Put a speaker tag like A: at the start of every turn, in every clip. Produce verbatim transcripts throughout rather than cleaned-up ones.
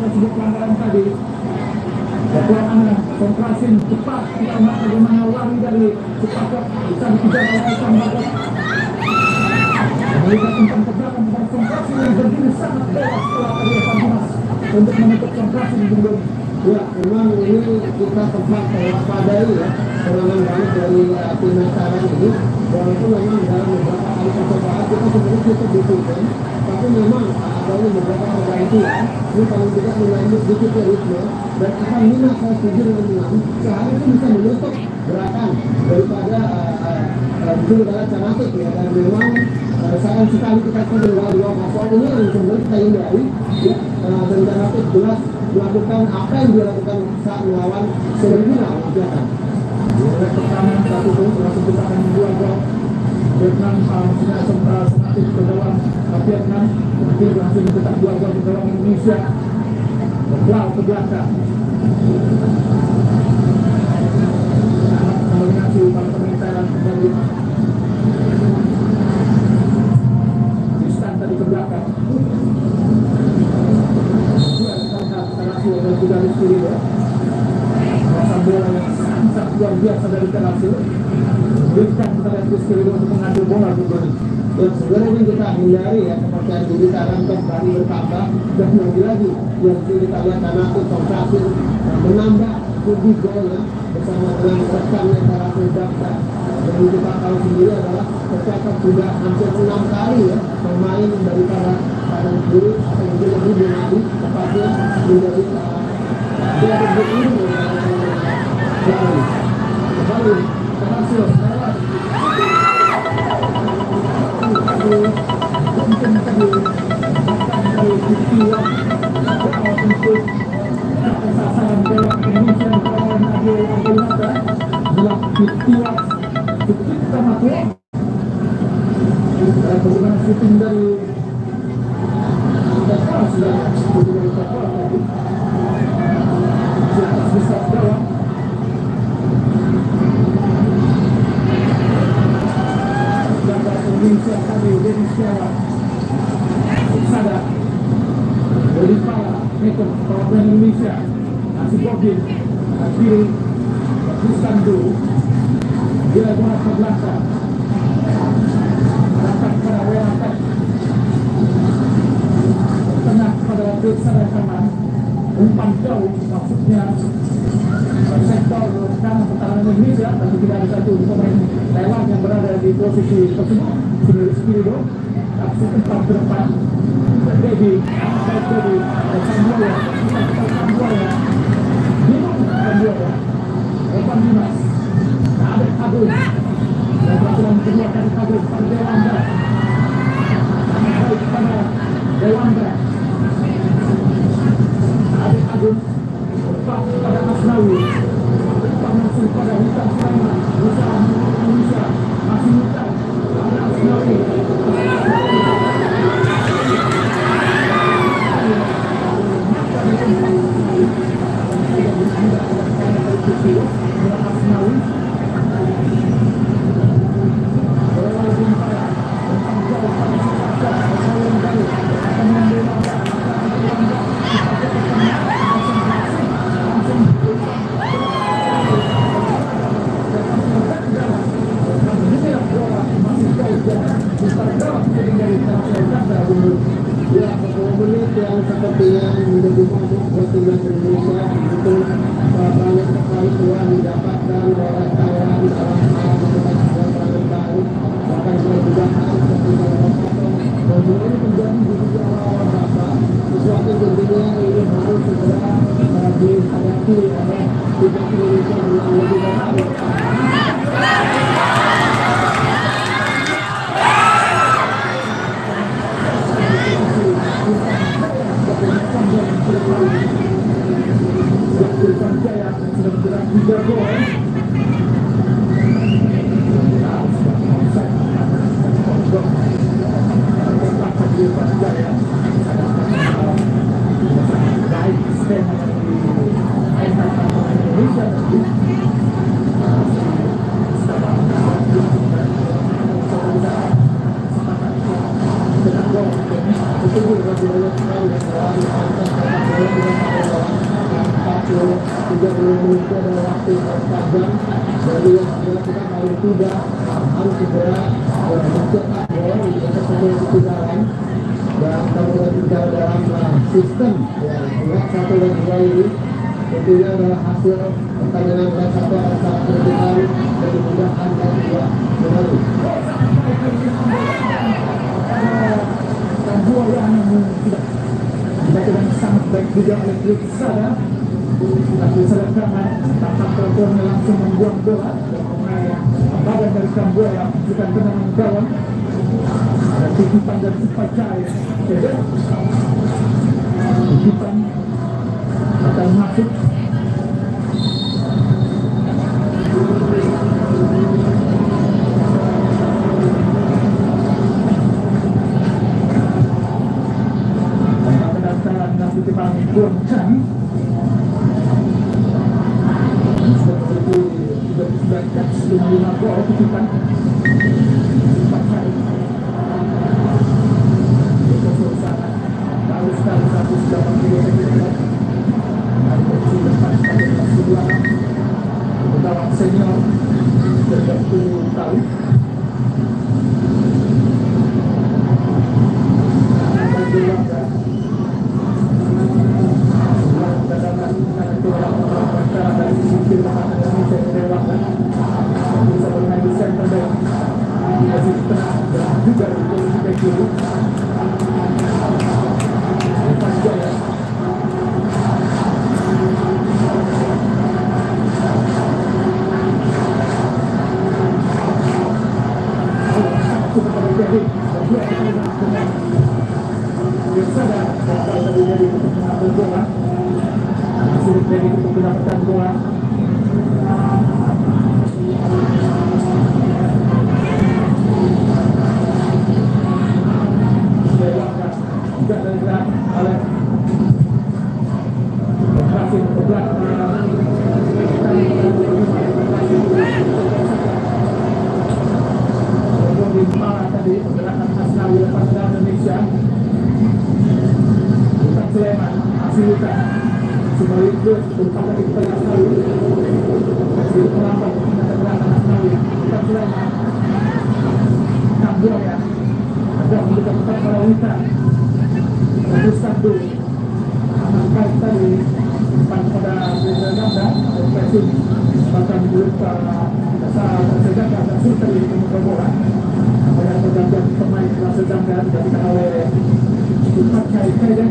A: sebuah pelanggaran tadi. Bagaimana kontrasin cepat, kita lihat bagaimana lari dari sepakat bisa dikejar oleh Sang Bagot. Melihat tentang ke belakang dan kontrasin yang berdiri sangat bebas setelah tadi Evan Dimas untuk menutup kontrasin di gunung.
B: Ya, memang ini kita tempat waspadai ya serangan balik dari uh, timnas sekarang ini. Walaupun memang dalam beberapa kali percobaan kita sebenarnya cukup ditutup, tapi memang adanya beberapa pergantian ini paling tidak melanjut sedikit ya ritme. Dan akan minat saya setuju dengan Milan seharusnya bisa menutup gerakan daripada betul dalam Canatik ya. Dan memang uh, sayang sekali kita sudah dua kosong ini yang sebenarnya kita hindari ya. Uh, dan Canatik jelas melakukan apa yang dilakukan saat melawan Filipina Vietnam.
A: Oleh pertama satu gol langsung kita akan dua gol. Vietnam maksudnya sempat senatif ke dalam Vietnam, kemudian langsung cetak dua gol ke dalam Indonesia. Berblau ke belakang. Kombinasi para pemain Thailand kembali. Distan tadi ke belakang. Dan juga Rizky Ridho masa bola yang sangat luar biasa dari Terasi berikan kepada Rizky Ridho untuk mengambil bola kembali.
B: Dan sebenarnya kita hindari ya kepercayaan diri Thailand kembali bertambah dan lagi-lagi yang kita lihat karena itu kontraksi menambah tujuh gol ya bersama dengan rekannya Terasi Daksa. Dan kita tahu sendiri adalah tercatat sudah hampir enam kali ya pemain dari para kanan kiri atau mungkin lebih dari tepatnya menjadi dia berdiri kembali kembali berhasil lewat mungkin tadi bahkan dari Kitiwa awal untuk sasaran belok Indonesia kawan Adil Adil Nada adalah Kitiwa kita masuk dan bagaimana shooting dari kita tahu sudah shooting dari kapal tadi di atas besar gawang gambar Indonesia tadi Dennis Setiawan Sada dari Pala Mekom perwakilan Indonesia Nasi Bogin kiri Tristan Du dia buat ke belakang datang kepada Weratek tengah kepada Desa kanan umpan jauh maksudnya sektor kanan pertahanan Indonesia tapi tidak ada satu pemain Thailand yang berada di posisi tersebut Rizky Ridho aksi empat ke depan dan Dedi baik Dedi dan Sambuaya kita Sambuaya Dimas Sambuaya Evan Dimas Adek Agung dan peraturan kedua dari Agung pada Dewanda baik pada Dewanda Adek Agung lepas pada Asnawi lepas langsung pada Hitam Sulaiman usaha Indonesia masih Hitam pada Asnawi Asnawi ya, beberapa menit yang sepertinya menjadi masuk buat timnas Indonesia itu banyak sekali peluang didapatkan oleh Thailand dalam hal menemukan sebuah serangan baru bahkan saya juga tahu seperti dalam kosong dan ini menjadi juga lawan Bapak sesuatu tentunya ini harus segera dihadapi oleh timnas Indonesia dengan lebih baik.
A: Irfan Jaya sudah bergerak tiga gol. Irfan Jaya baik stand di Indonesia tadi. Dengan gol, itu juga tidak sekali
B: tiga puluh menit itu adalah waktu yang panjang, jadi yang segera kita paling tidak harus segera mencetak gol di atas sebuah ketinggalan. Dan kalau kita bicara dalam sistem ya, leg satu dan dua ini tentunya adalah hasil pertandingan leg satu yang sangat kritikal dan dimudahkan leg dua kembali.
A: Dan dua yang tidak dibacakan sangat baik juga oleh Luke Sada. Tapi serangan tanpa kontrolnya langsung membuang bola dan pemain badan dari Kamboya bukan tendangan gawang. Ada titipan dari Supacaya. Titipan akan masuk. Kedatangan dan titipan Goncang. Sudah catch dengan lima gol titipan Supacaya. Bagus sekali satu delapan puluh meter. Ada posisi depan pada posisi belakang. Pegawai senior tiga puluh tahun. Ada dua kan. Setelah kedatangan karena kurang perkara dari sisi kiri kanan Indonesia melewatkan. Bisa bermain di center back. Di posisi tengah dan juga di posisi back kiri. Jaya. Tadi pergerakan Asnawi lepas dari Indonesia. Bukan Sleman, Asilukan. Semua itu merupakan di kepala Asnawi. Masih melambat pergerakan Asnawi. Bukan Sleman. Kamboya. Ada mendekat tempat para wanita. Terus satu. Amat baik tadi. Depan pada Reza Ganda. Presiden. Bahkan berupa dasar tersejaga dan sultan di muka bola. Banyak pergantian pemain kelas sedangkan dilakukan oleh Supacaya Kaidan.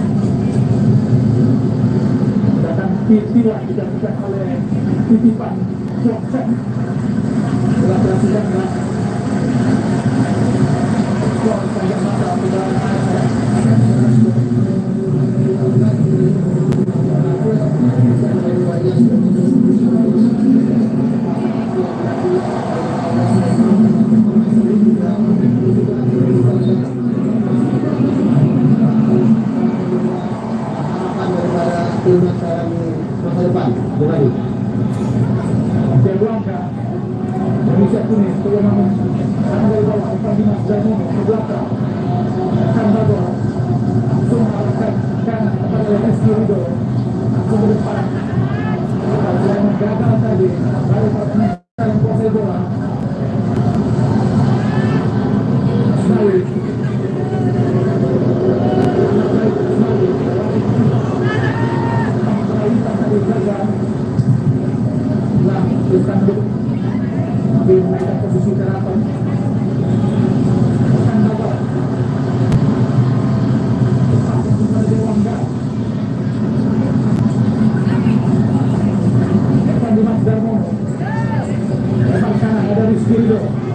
A: Datang titipan dilakukan oleh titipan Johnson. Bola kelas sedangkan. Gol panjang mata pergerakan ada.
B: Timnas dalam masa depan kembali.
A: Jaguangka Indonesia Tunis yang namun sekarang dari bawah Evan Dimas Darmono ke belakang akan bagus langsung arahkan kanan kepada Reski Rido langsung ke depan. Sulaiman gagal tadi baru pertandingan yang kuasai bola. Asnawi Tanduk di menaikkan posisi keraton akan bawa pasang kepada Dewangga. Evan Dimas Darmono depan kanan ada Rizky Ridho.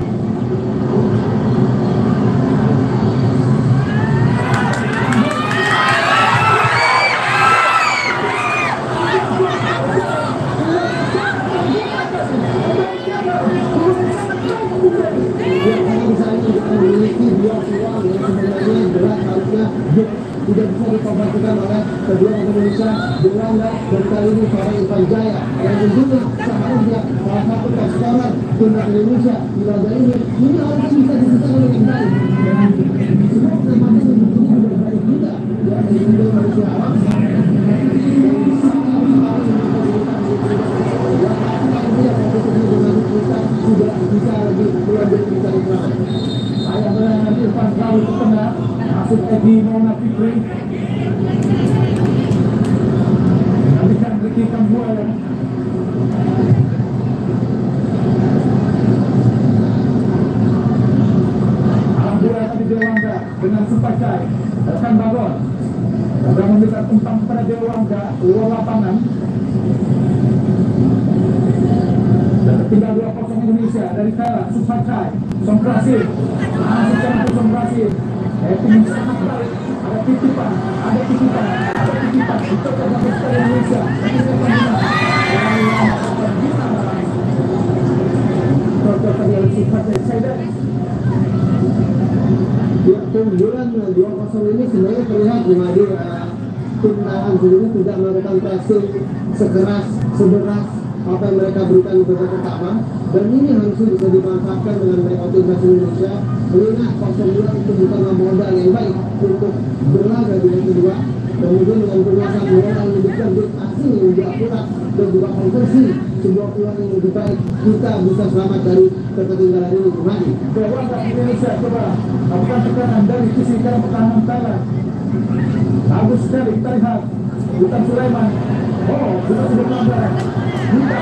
B: Tidak bisa diperhatikan oleh kedua Indonesia Belanda dan kali ini para Irfan Jaya yang tentunya seharusnya salah satu pasukan timnas Indonesia di laga ini ini harus bisa disertai oleh yang baik dan semua kesempatan yang tentunya sudah baik juga ya dari Indonesia.
A: Edi Maulana Fikri. Nantikan Ricky Kambuaya. Alhamdulillah tadi Dewangga dengan Supakai rekan Bagon sudah memberikan umpan kepada Dewangga luar lapangan. Dan tinggal dua kosong Indonesia dari Kara Supakai Somprasin masih cantik Somprasin. Itu sangat baik. Ada titipan, ada titipan, ada titipan. Itu adalah besar Indonesia. Tapi saya mengenal yang gimana? Contoh tadi oleh Supakai Saidan.
B: Ya, keunggulan dua kosong ini sebenarnya terlihat di mana uh, tim lawan sendiri tidak melakukan pressing sekeras, seberas apa yang mereka berikan ke babak pertama, dan ini harusnya bisa dimanfaatkan dengan baik oleh timnas Indonesia. Mengingat kosong dua itu bukan modal yang baik untuk berlaga di leg kedua. Kemudian dengan penguasaan bola yang lebih cerdik, asing yang lebih akurat dan juga konversi sebuah peluang yang lebih baik, kita bisa selamat dari ketertinggalan ini kembali.
A: Dewangga Indonesia coba lakukan tekanan dari sisi kanan pertahanan Thailand. Bagus sekali kita lihat Bukan Sulaiman. Oh, sudah sudah melanggar. Bukan.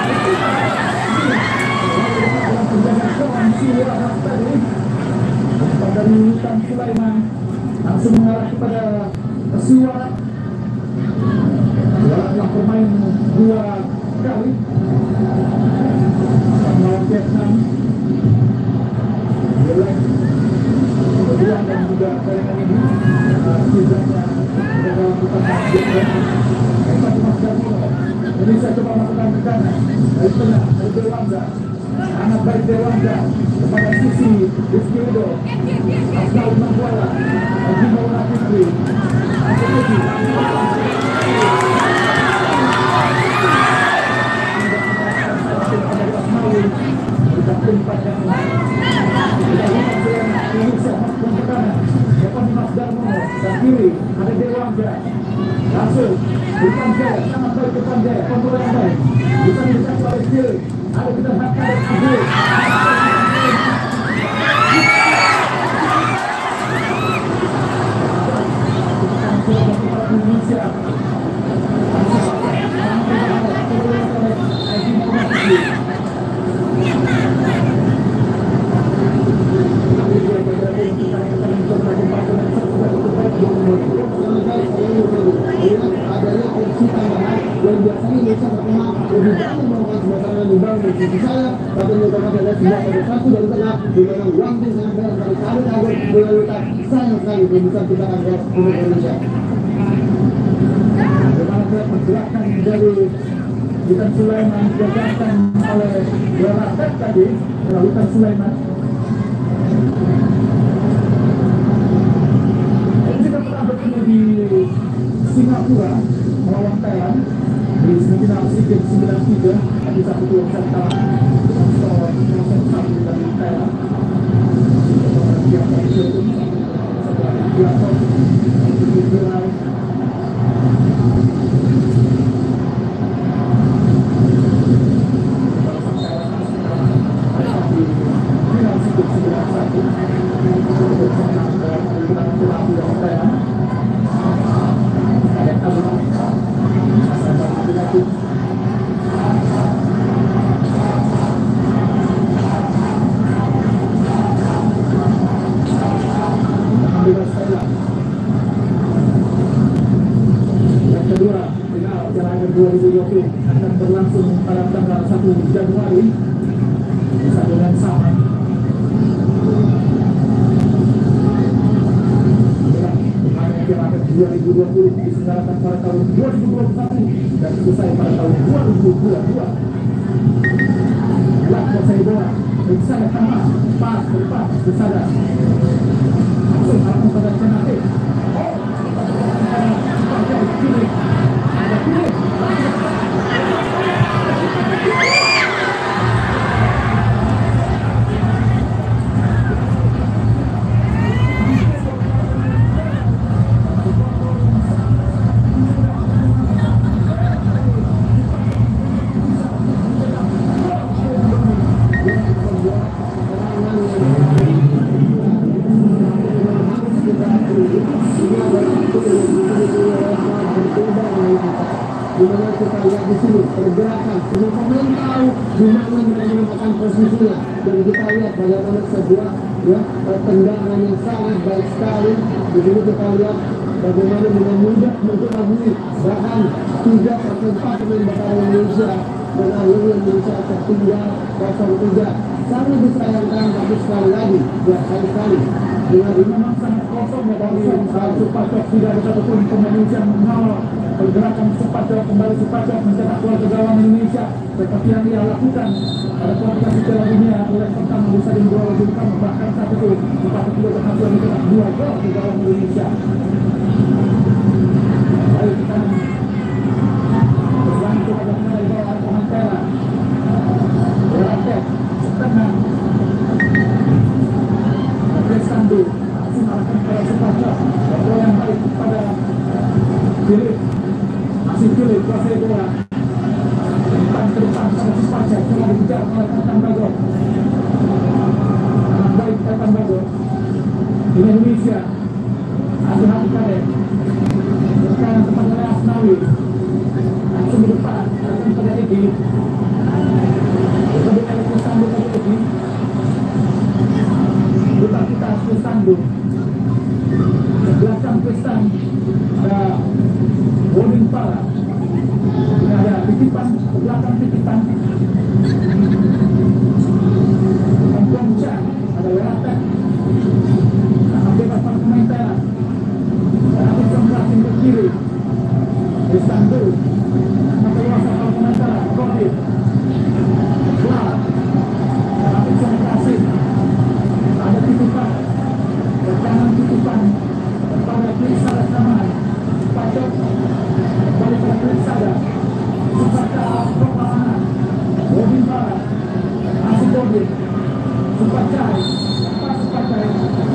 A: Dalam penjagaan kawan Siwa tadi. Umpan dari Bukan Sulaiman langsung mengarah kepada Siwa. Telah bermain dua kali melawan Vietnam. Jelek kedua dan juga kali ini setidaknya dalam pertandingan Vietnam. Esok Mas Darmono Indonesia coba melakukan tekanan dari tengah dari Dewangga, anak baik Dewangga kepada sisi Rizky Ridho, Asnawi Mangkuala, Edi Maulana Fikri, Edi kita tempat yang kita lihat Indonesia melakukan tekanan. Depan Mas Darmono dan kiri ada Dewangga. Langsung Irfan Jaya, sangat baik Irfan Jaya, kontrol yang baik. Bisa dilihat oleh kiri. Ada kita lihat ada kiri. Indonesia.
B: Adanya opsi tambahan yang biasanya Indonesia pertama lebih banyak melakukan sebuah serangan di bawah dari sisi saya, tapi mencoba ada sebuah pada satu dari tengah di mana Wangtin sangat baik dari kali kali melakukan sayang sekali belum bisa kita akan gol untuk Indonesia.
A: Bagaimana saya pergerakan dari Bukan Sulaiman digagalkan oleh Warakat tadi, Bukan Sulaiman. Kita pernah bertemu di Singapura melawan Thailand di semifinal SEA Games sembilan puluh tiga, tapi satu dua bisa kalah dengan skor nol satu dari Thailand. Yang terakhir itu setelah dilakukan untuk viral. Yang kedua, final Piala Asia dua ribu dua puluh akan berlangsung pada tanggal satu Januari bisa dengan sama. Piala Asia dua ribu dua puluh diselenggarakan pada tahun dua ribu dua puluh satu dan selesai pada tahun dua ribu dua puluh dua. Buat kuasai bola, Bersada Tama, pas berpas, Bersada langsung langsung pada Cenate. Oh, pakai kiri, ada kiri.
B: Kita dimana kita lihat di sini pergerakan semua pemain tahu di mana mereka menempatkan posisinya, dan kita lihat bagaimana sebuah ya tendangan yang sangat baik sekali. Di sini kita lihat bagaimana dengan mudah mengelabui bahkan tiga atau empat pemain bakal Indonesia, dan akhirnya Indonesia tertinggal kosong tiga. Sangat disayangkan, tapi sekali lagi ya sekali sekali dengan ini
A: memang sangat kosong ya dari Supacok, tidak ada satupun pemain yang mengawal pergerakan Supacok. Kembali Supacok mencetak gol ke gawang Indonesia seperti yang dia lakukan pada kualifikasi Piala Dunia. Oleh pertama bisa dua lebih utama, bahkan saat itu Supacok juga berhasil mencetak dua gol ke gawang Indonesia. Baik, kita berbantu pada mulai bawah Mantera Beratek tenang Sandu langsung arahkan kepada Supacok, bola yang baik pada Philip, masih Philip kuasai bola depan ke depan pada Supacok, bola dikejar oleh Evan Bagor. Sangat baik Evan Bagor di Indonesia. Hati-hati kalian sekarang kepada Asnawi, langsung di depan langsung pada Egi, kita bukan Egi Sandu pada Egi, kita kita Sandu ke belakang Kristan, ada Wodin Pala, ini ada titipan ke belakang titipan Tampuan Chan, ada Weratek, sangat bebas para pemain Thailand, dan habis jombrasin ke kiri Kristan dulu maka luasa para pemain Thailand, Kodir Kelar, dan habis jombrasin ada titipan ke kanan titipan kepada Krisada Saman Supacok kembali pada Krisada Supacok perlawanan Wodin Barat masih Wodin Supacok lepas Supacok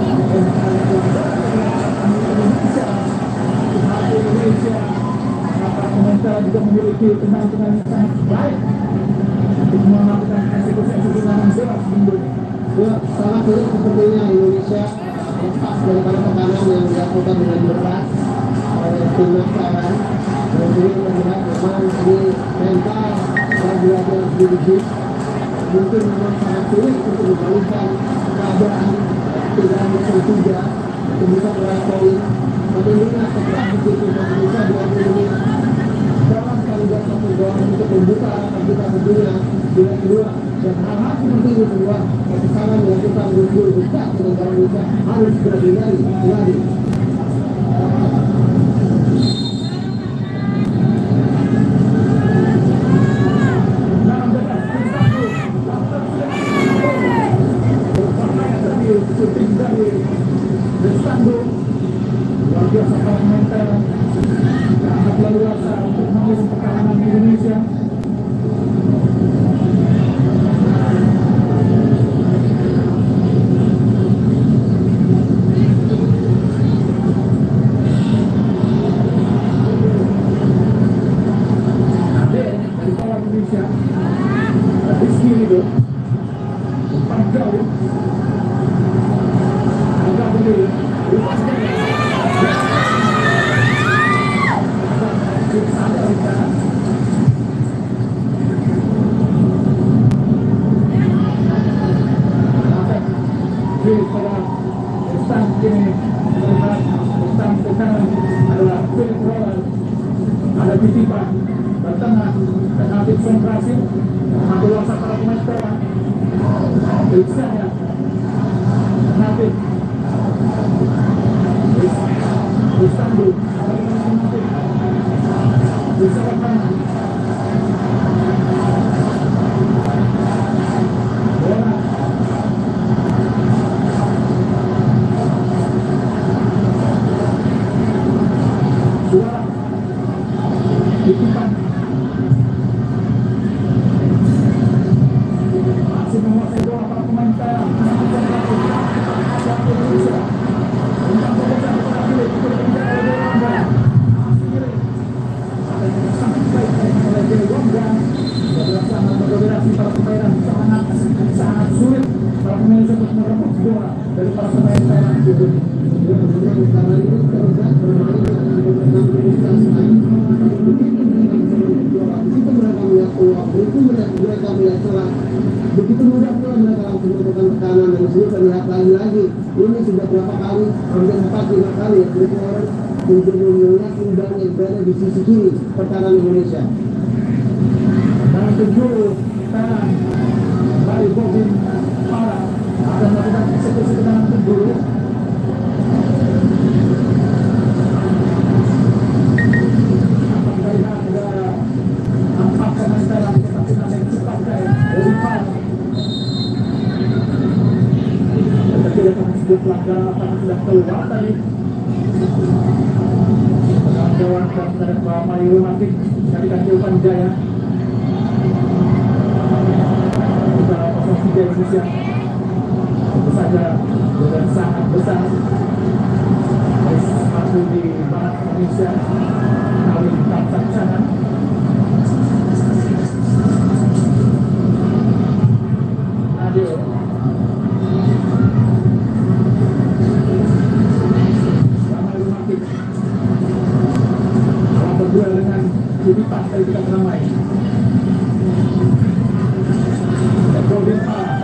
A: Indonesia hati Indonesia. Para pemain juga memiliki tendangan-tendangan yang sangat baik untuk melakukan eksekusi-eksekusi tendangan bebas minggu.
B: Ya, sangat sulit sepertinya Indonesia lepas daripada tekanan yang dilakukan dengan berat oleh timnas Thailand. Dan ini terlihat memang di mental dan juga dari fisik mungkin memang sangat sulit untuk membalikkan keadaan tidak hanya tiga untuk bisa meraih poin. Tapi ini setelah begitu Indonesia dua puluh menit dalam sekali dua satu gol untuk membuka harapan kita tentunya di leg kedua. Dan hal-hal seperti ini semua kesalahan dilakukan gol besar dengan gawang Indonesia harus segera dihindari lagi.
A: Luar biasa para pemain Thailand sangat leluasa untuk mengisi pertahanan Indonesia. Ade dari bawah Indonesia, Rizky itu umpan jauh, agak berdiri, umpan jauh. Pada Kristan kini melihat Kristan ke kanan adalah Philip Roland, ada titipan ke tengah dan Habib Songrasin mengambil luasa para pemain Thailand. Krisanya Habib Kristan dulu bisa kanan bola suara titipan masih menguasai bola para pemain Thailand. Indonesia tentang pemecah kepada Philip itu berbicara oleh Wangga masih kiri ada yang sangat baik oleh Dewi Wangga. Berhasil mendominasi para pemain sangat sangat sulit para pemain untuk merebut bola dari para pemain Thailand itu. Karena itu terus bermain dengan
B: lagi. Ini sudah berapa kali, hampir empat lima kali ya, Blackmore untuk mengulang imbang yang berada di sisi kiri pertahanan Indonesia.
A: Dalam tujuh kanan dari Bobin Parah akan melakukan eksekusi tendangan penjuru. Apakah lihat ada empat pemain Thailand tetapi nama yang dipakai Bobin Parah. Tetapi dia akan disebut pelanggaran apakah sudah keluar tadi. Kawan-kawan dan terhadap Mayu Matik dari Kanjuruhan Jaya. Kosong tiga Indonesia tentu saja dengan sangat besar dari satu di barat Indonesia kali Tamsak Canan Nadio Ramai Rumatik alam berduel dengan Judipan dari kita ramai Bobin Parah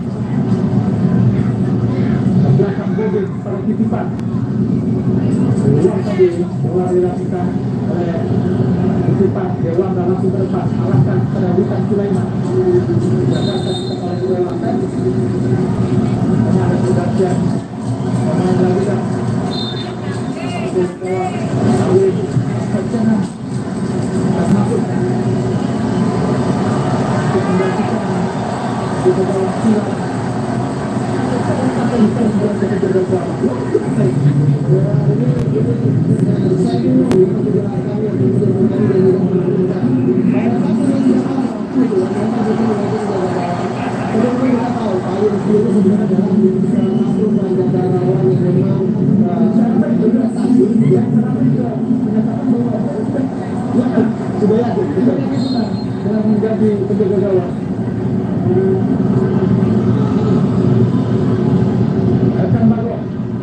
A: ke belakang Bobin pada titipan Dewang tadi bola dilakukan oleh titipan Dewang dan langsung ke depan arahkan pada Witan Sulaiman dijaga oleh Dewang dan ada pergantian pemain lagi dan masuk ke Awin Kencana dan masuk untuk menggantikan di bawah silat. Apa yang bisa membuat kita berdoa?
B: Ini ini saya ini penjelasan yang begitu menarik dan tidak menentukan. Pada saat ini itu mereka betul betul tidak ada. Kemudian kita tahu paling dulu sebenarnya dalam salah satu negarawan yang memang sampai berprestasi yang terakhir juga menyatakan bahwa ya sudah yakin
A: dengan menjadi penjaga gawang. Akan Bagong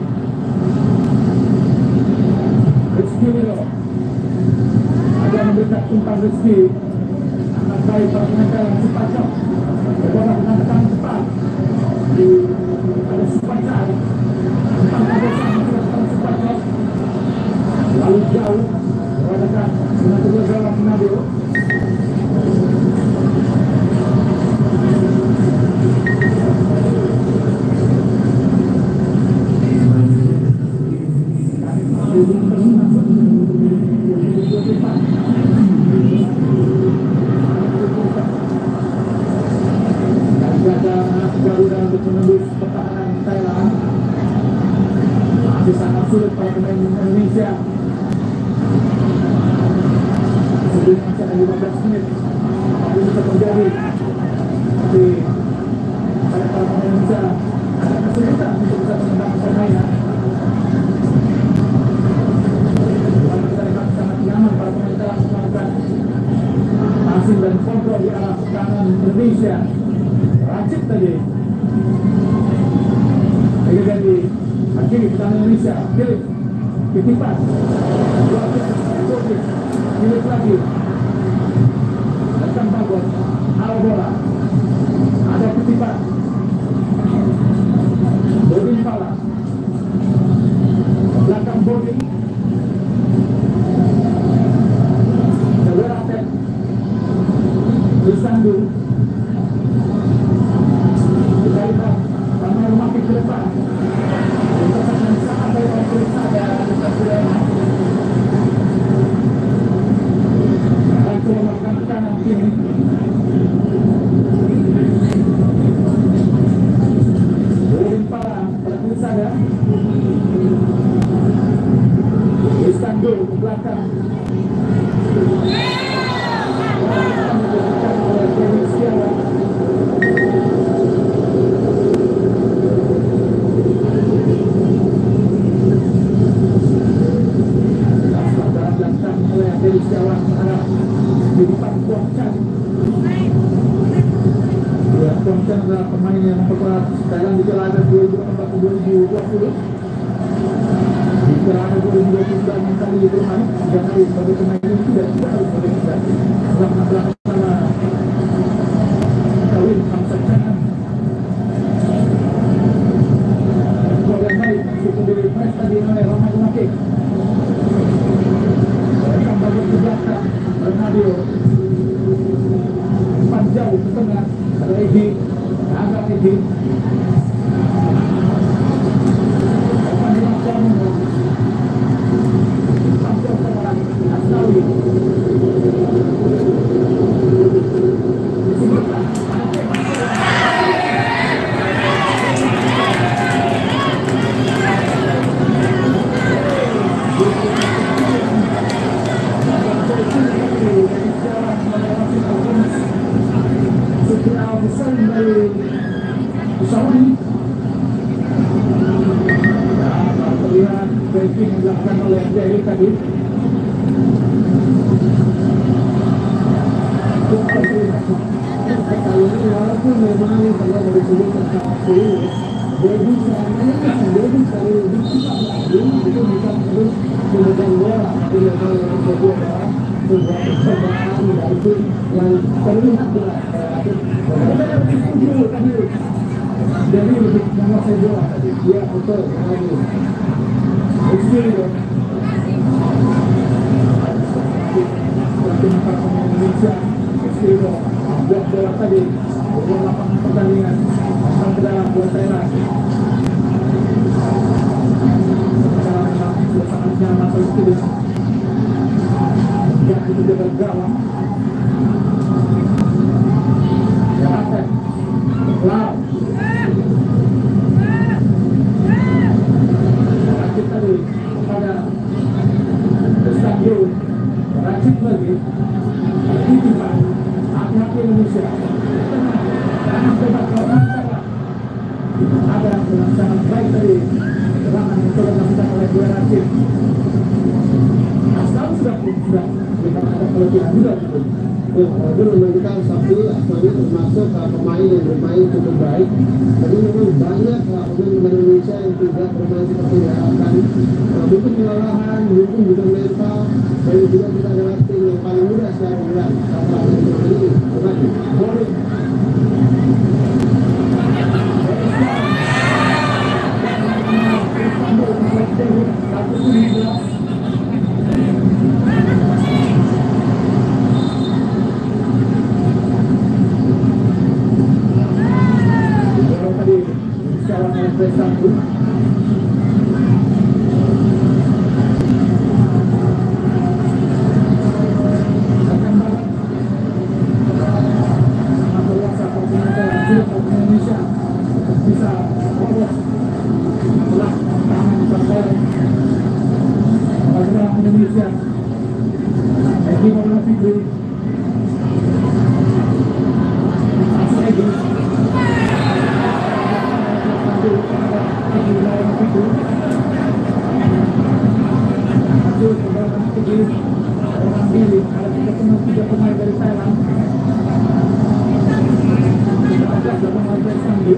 A: Rizky Wiro ada memberikan umpan Rizky anak baik para pemain cepat jauh bola menangkan cepat ada cepat jauh umpan Bagong cepat jauh lalu jauh beradakan dengan kedua gawang Nabil Garuda untuk menembus pertahanan Thailand masih sangat sulit para pemain Indonesia. Sebelum masih ada lima belas menit tapi bisa terjadi tapi pada para pemain Indonesia ada kesulitan untuk bisa menendang permainan. Kalau kita lihat sangat nyaman para pemain Thailand melakukan passing dan kontrol di arah kanan Indonesia. Racik tadi lagi jadi akhiri pertahanan Indonesia Philip titipan Philip lagi datang Bagong arah bola ada titipan Bobin Parah belakang Bobin Dewera Pep Isandu Dikalikan Ramai Rumatik ke depan Lintasan yang sangat baik oleh Kulisa dan Witan Sulaiman akan coba melakukan tekanan kini Bobin Parah pada Kulisa dan Istandu ke belakang akan diberikan oleh Kevin Setiawan dari Jawa Barat di depan Kuang Chan. Ya, Kuang Chan adalah pemain yang memperkuat Thailand di Piala dua ribu delapan belas dua ribu dua puluh. Di Piala dua ribu dua puluh sudah kali bermain dan hari sebagai pemain ini tidak tidak harus bermain. Setelah menang sama Kawin Tamsak Canan. Sadio empat jauh ke tengah, ada Egi, agak Egi akan dilakukan hampir seorang Asnawi disebutkan setelah besar dari pesawat ini dapat terlihat breaking yang dilakukan oleh Jerry tadi.
B: Kali ini walaupun memang kalau dari segi prestasi Dedi sebenarnya kan Dedi sekali lebih cepat lagi itu bisa terus memegang bola, tapi memang yang kedua adalah sebuah percobaan dari tim yang terlihat jelas relatif.
A: Jadi lebih menguasai bola tadi.
B: Dia betul sekali.
A: Eskilo Pelatih para pemain Indonesia. Eskilo buat bola tadi buat lapangan pertandingan masuk ke dalam buat Thailand. Sekarang memang sudah sangat nyaman oleh Eskilo. Tidak itu jaga gawang. Jalan Wow. Racik tadi kepada stadion, racik lagi, titipan, hati-hati Indonesia. Jangan coba kawan ada yang sangat baik dari serangan yang coba dilakukan oleh dua racik. Asal sudah pun sudah memang ada keletihan juga gitu.
B: Ya, itu menunjukkan Sabtu Asnawi termasuk uh, pemain yang bermain cukup baik. Jadi memang banyak uh, pemain Indonesia yang tidak bermain seperti diharapkan. Uh, mungkin kelelahan, mungkin juga mental, dan juga kita adalah tim yang paling mudah secara bulan. Apa yang kita ini? Terima kasih.
A: Satu akan barat berkuasa pemerintah Indonesia bisa lolos setelah tangan partai bagi Indonesia. Egi Maulana Fikri Asal Egi orang pilih ada tiga pemain tiga pemain dari Thailand. Kita ada pemain dari Istanbul.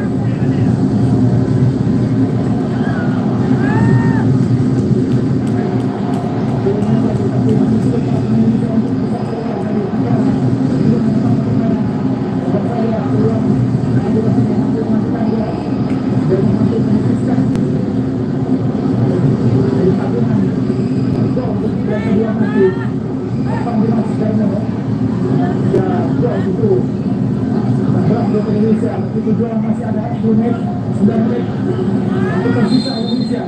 A: Indonesia, begitu jualan masih ada sepuluh menit, sembilan menit untuk tersisa Indonesia.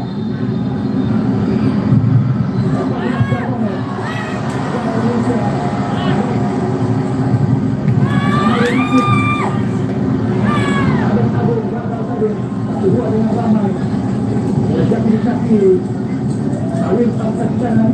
A: Indonesia ada tabur, gagal tadi, satu dua dengan ramai. Jadi di kaki, Awin Tamsak Channel.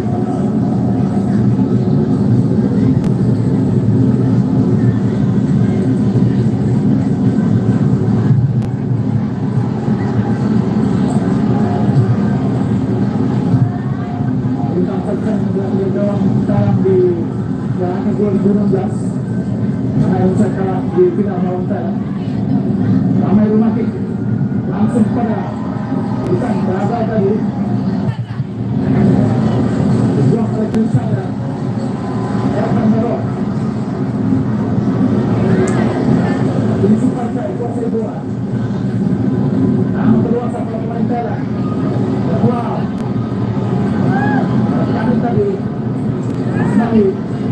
A: dua ribu enam belas karena Indonesia kalah di final melawan Thailand. Ramai rumah kick langsung pada bukan gagal tadi dibuang oleh Krisada Elkan Merok. Ini super saya kuasai bola namun berluasa pada pemain Thailand. Wow kami tadi Asnawi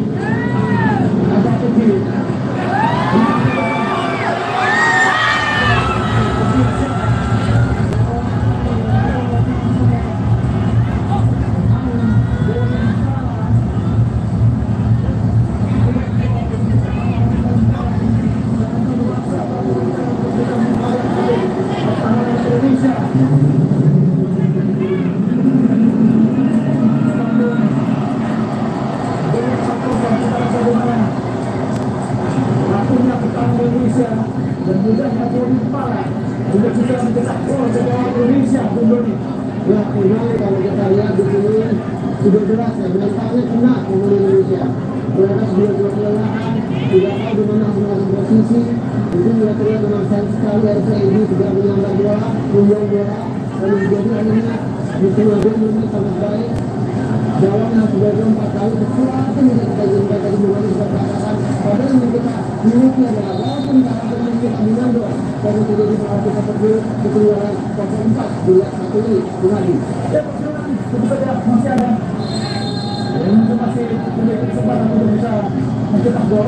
B: sudah jelas ya, mentalnya kena pemain Indonesia. Mereka sudah dua kelelahan, tidak tahu di mana masing-masing posisi. Itu tidak terlihat dengan sayang sekali R C D tidak menyambar bola, membuang bola, dan menjadi akhirnya di tengah game ini sangat baik. Jawabnya sudah empat kali, sesuatu yang kita inginkan tadi mulai kita katakan. Padahal yang kita miliki adalah walaupun karakter yang kita menandor, karena tidak diperhati seperti kekeluaran kosong empat di satu ini, Bungadi.
A: Ya, tentu saja masih ada. Ini masih memiliki kesempatan untuk bisa mencetak gol.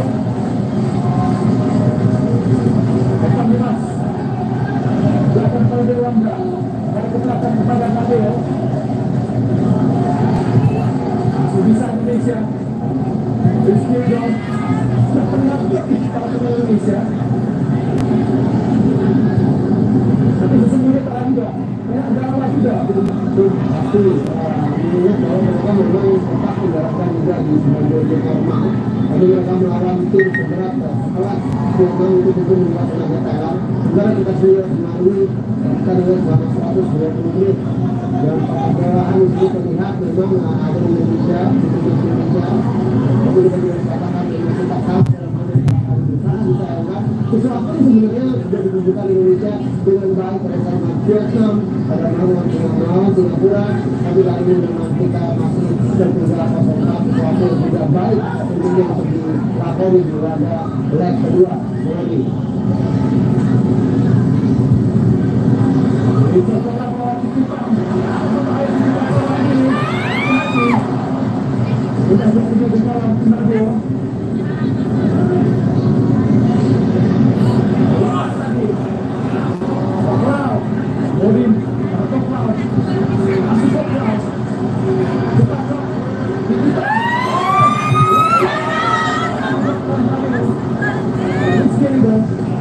A: Evan Dimas belakang pada Dewangga, dari ke belakang kepada Nadeo. Masih bisa Indonesia. Rizky Ridho sudah pernah kalau ke Indonesia, tapi sesungguhnya tak ada. Ya, ada apa juga?
B: Pasti ini bahwa mereka memang tetap mengharapkan juga di sebagai game normal, tapi mereka melawan tim seberat sekelas memang itu tentu membuat tenaga dalam. Sebenarnya kita sudah melalui kita lihat selama seratus dua puluh menit dan pengalaman itu terlihat memang ada di Indonesia, di Indonesia, tapi kita juga katakan Indonesia tak kalah dalam hal berusaha disayangkan. Sesuatu yang sebenarnya sudah ditunjukkan Indonesia dengan baik pada saat Vietnam, pada melawan melawan Singapura, tapi kali ini memang kita masih tertinggal kosong satu, sesuatu yang tidak baik tentunya untuk dilakoni di laga leg kedua. Lagi.
A: Sudah berkumpul di dalam Nadeo. Odin, Toklau, masih Toklau, Toklau, Rizky Ridho,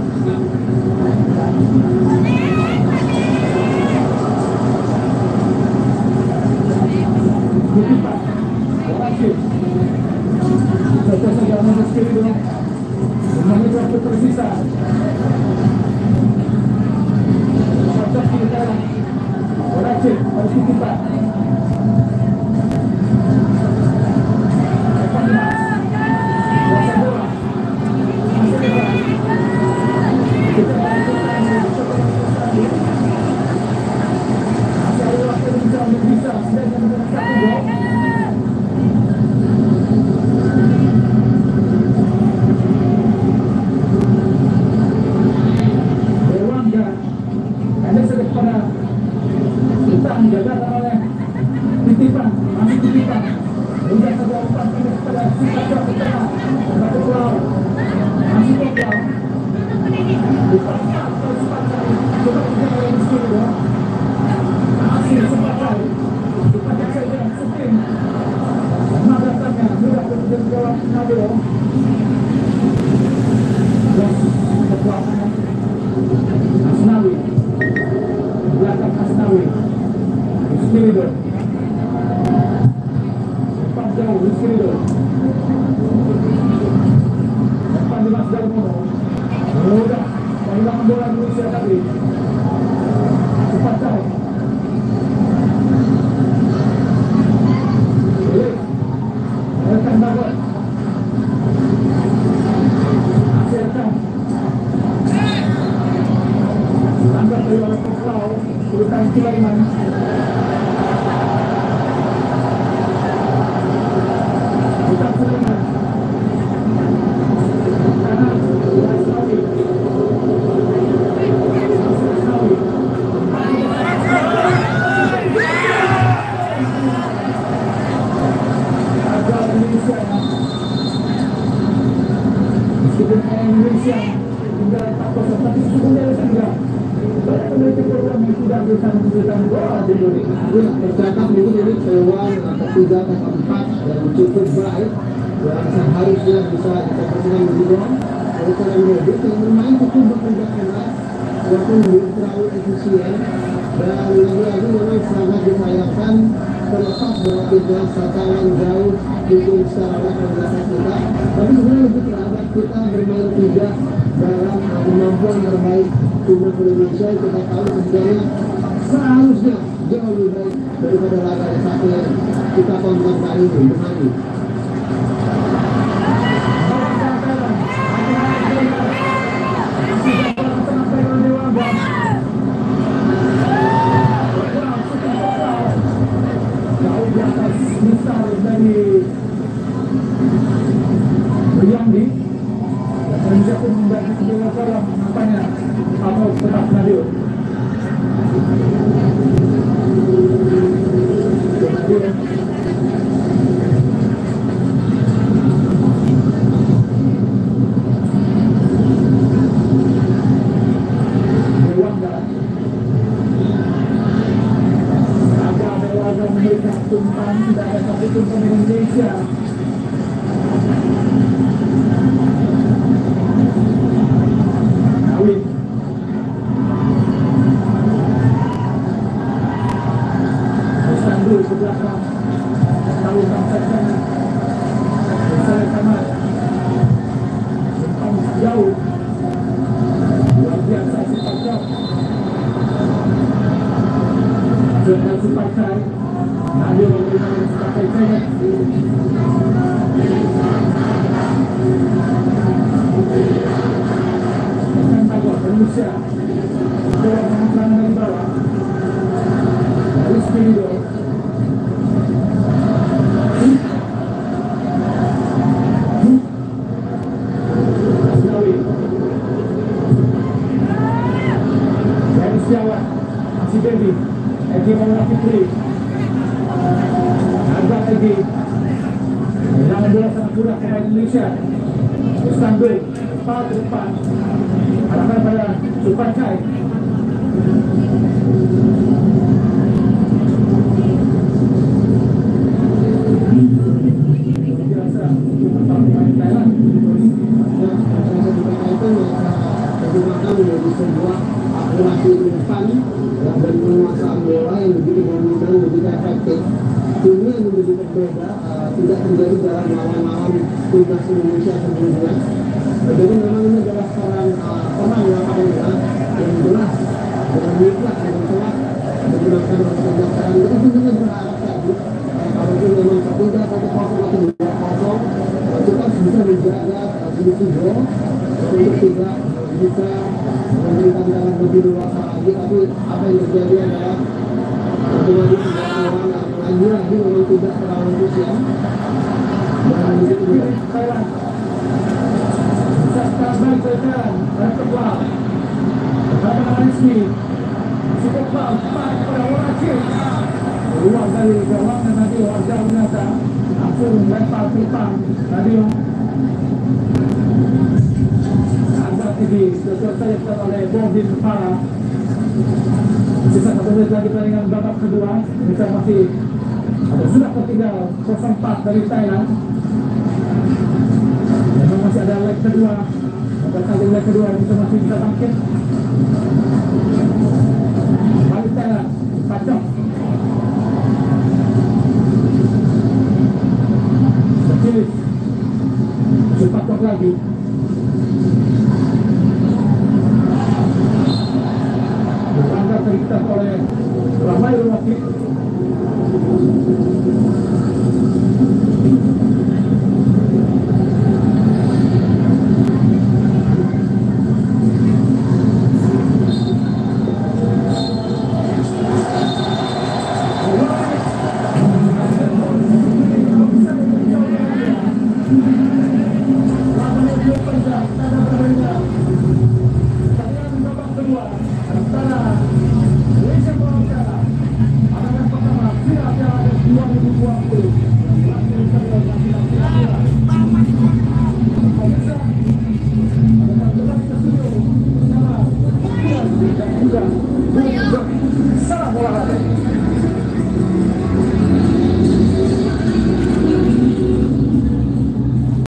A: Bukipan, Warasid, Jatuh saja sama Rizky Ridho, menit waktu tersisa. Warasid, harus Bukipan. Evan Dimas, kuasa bola, masih bola. Kita lanjutkan masih ada waktu yang bisa untuk bisa sedang mendapat satu gol. Dewangga, ada sedek pada kita menjaga oleh Titipan, masih Titipan. Sudah sebuah umpan kepada Sikapra ke tengah, kepada Toklau, masih Toklau. Dipasang ke Sikapra, coba kita oleh Rizky Ridho. Masih sempat kali, dipakai saja Sukim. Mengatakannya sudah berjalan jawab Nadeo. Terus kekuatan Asnawi, belakang Asnawi, Rizky Ridho. Empat jauh Rizky Ridho. Evan Dimas Darmono. Mudah kehilangan bola Indonesia tadi. Cepat jauh. Elkan Bagot. Masih Elkan. Langkah dari oleh Toklau, Sultan Sulaiman. Sultan Sulaiman. Kanan, Asnawi. Asnawi. Agar Indonesia, meskipun Indonesia tinggal empat kosong, tapi sesungguhnya saja banyak memiliki program yang tidak bisa memberikan gol di Indonesia.
B: Ya, tercatat itu ini peluang ketiga ke keempat dan cukup baik yang seharusnya bisa dikonversikan menjadi gol. Oleh karena itu yang bermain cukup bekerja keras walaupun belum terlalu efisien dan lagi-lagi memang sangat disayangkan terlepas berarti dengan sasaran jauh mungkin secara rekomendasi kita, tapi sebenarnya lebih terhadap kita bermain tidak dalam kemampuan terbaik timnas Indonesia. Kita tahu sebenarnya seharusnya jauh lebih baik daripada laga yang satu yang kita tonton kali ini. Bermain.
A: Jauh di atas misal dari Riyandi dan dia pun membaca kedua kolam nampaknya atau tetap Nadio. Nadio Dewanda ada Dewanda memberikan tumpan, tidak ada satu tumpan Indonesia. Ke belakang lalu sampai sana saya sama simpang jauh luar biasa simpang jauh dengan simpang saya Nadia memberikan pakai saya dengan tagor Indonesia bola mengesan dari bawah dari Spirido Siawan, si Devi, Egi Maulana Fikri, agak lagi, jangan bola sangat kurang pemain Indonesia, Istanbul, empat ke depan, arahkan pada Supancai, biasa untuk pemain Thailand,
B: digunakan menjadi sebuah akurasi depan dan penguasaan bola yang begitu dominan, begitu efektif. Ini yang menjadi berbeda, uh, tidak terjadi dalam lawan-lawan timnas Indonesia sebelumnya. Jadi memang ini adalah seorang uh, orang yang ada yang jelas dengan mutlak dengan telah menggunakan kebijakan. Jadi kita berharap tadi uh, kalau itu memang berbeda satu kosong atau dua kosong, uh, kita bisa menjaga sedikit uh, gol untuk tidak bisa memberikan dalam lebih luas lagi, tapi apa yang terjadi adalah pertemuan ini orang lagi-lagi memang tidak terlalu antusias dan begitu juga
A: Thailand serta baik Thailand dan kebal karena resmi si kebal empat pada wajib keluar dari gawang dan nanti warga binasa langsung lempar pimpang tadi ini selesai oleh Bordin Kepala. Sisa satu menit lagi pertandingan babak kedua. Kita masih ada sudah tertinggal nol empat dari Thailand. Memang masih ada leg kedua. Pada saat leg kedua kita masih bisa bangkit. Balik Thailand, Pacok. Kecilis. Sepacok lagi. Terlihat oleh Ramai Wakil. Salam olahraga.